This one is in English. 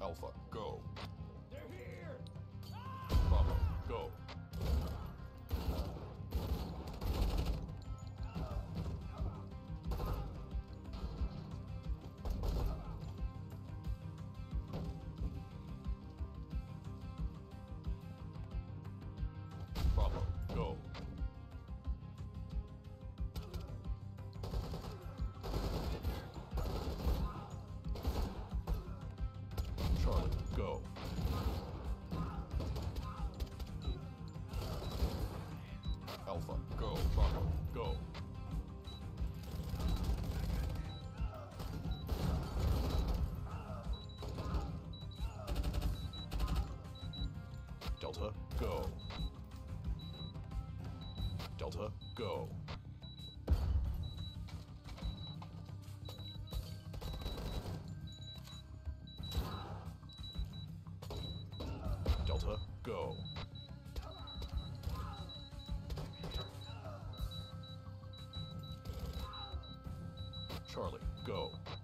Alpha, go. They're here! Bravo, go. Bravo, go. Charlie, go. Alpha, go. Bravo, go. Delta, go. Delta, go. Delta, go. Charlie, go.